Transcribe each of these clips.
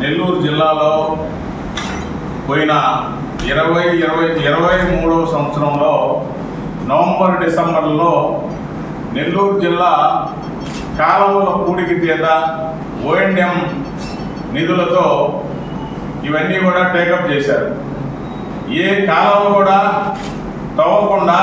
నెల్లూరు జిల్లాలో పోయిన 2023వ సంవత్సరంలో నవంబర్ డిసెంబర్లో నెల్లూరు జిల్లా కాలువల పూడికి తీత O&M నిధులతో ఇవన్నీ కూడా టేకప్ చేశారు. ఏ కాలువ కూడా తవ్వకుండా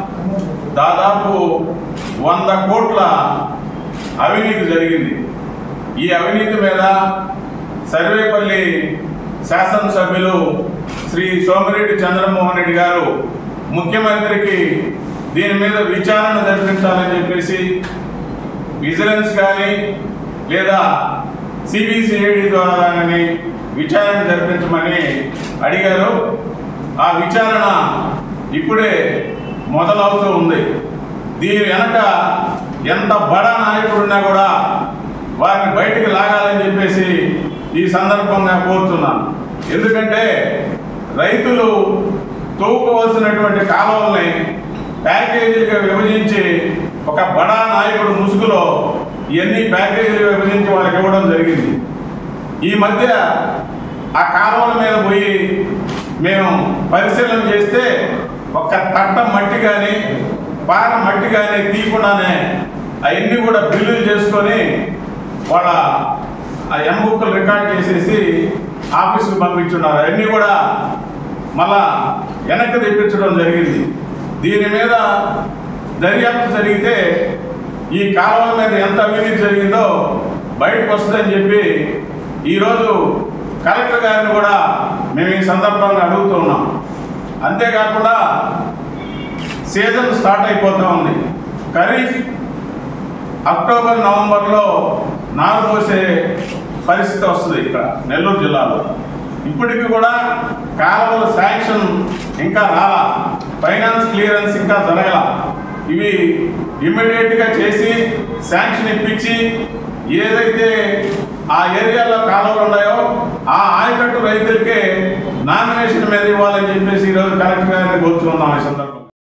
దాదాపు 100 కోట్ల అవినీతి జరిగింది. ఈ అవినీతి మీద సర్వేపల్లి శాసనసభ్యులు శ్రీ సోమిరెడ్డి చంద్రమోహన్ రెడ్డి గారు ముఖ్యమంత్రికి దీని మీద విచారణ జరిపించాలని చెప్పేసి విజిలెన్స్ కానీ లేదా సిబిసిఐడి ద్వారా కానీ విచారణ జరిపించమని అడిగారు. ఆ విచారణ ఇప్పుడే మొదలవుతూ ఉంది. దీని వెనక ఎంత బడా నాయకుడున్నా కూడా వారిని బయటికి లాగాలని చెప్పేసి ఈ సందర్భంగా కోరుతున్నాను. ఎందుకంటే రైతులు తవ్వుకోవాల్సినటువంటి కాలువల్ని ప్యాకేజీలుగా విభజించి ఒక బడా నాయకుడు ముసుగులో ఇవన్నీ ప్యాకేజీలు విభజించి వాళ్ళకి ఇవ్వడం జరిగింది. ఈ మధ్య ఆ కాలువల మీద పోయి మేము పరిశీలన చేస్తే ఒక తట్ట మట్టి కానీ పార మట్టి కానీ తీయకుండానే అవన్నీ కూడా బిల్లులు చేసుకొని వాళ్ళ ఆ ఎంబుక్లు రికార్డ్ చేసేసి ఆఫీసుకు పంపించున్నారు. అవన్నీ కూడా మళ్ళా వెనక్కి తెప్పించడం జరిగింది. దీని మీద దర్యాప్తు జరిగితే ఈ కాలువల మీద ఎంత అవినీతి జరిగిందో బయటకు వస్తుందని చెప్పి ఈరోజు కలెక్టర్ గారిని కూడా మేము ఈ సందర్భంగా అడుగుతున్నాం. అంతేకాకుండా సీజన్ స్టార్ట్ అయిపోతూ ఉంది. ఖరీఫ్ అక్టోబర్ నవంబర్లో నారు పోసే పరిస్థితి వస్తుంది ఇక్కడ నెల్లూరు జిల్లాలో. ఇప్పటికీ కూడా కాలువల శాంక్షన్ ఇంకా రాలా, ఫైనాన్స్ క్లియరెన్స్ ఇంకా జరగల. ఇవి ఇమ్మీడియట్గా చేసి శాంక్షన్ ఇప్పించి ఏదైతే ఆ ఏరియాలో కాలువలు ఉన్నాయో ఆ ఆయకట్టు రైతులకే నామినేషన్ మీద ఇవ్వాలని చెప్పేసి ఈరోజు కలెక్టర్ గారిని కోరుతున్నాం ఈ సందర్భంగా.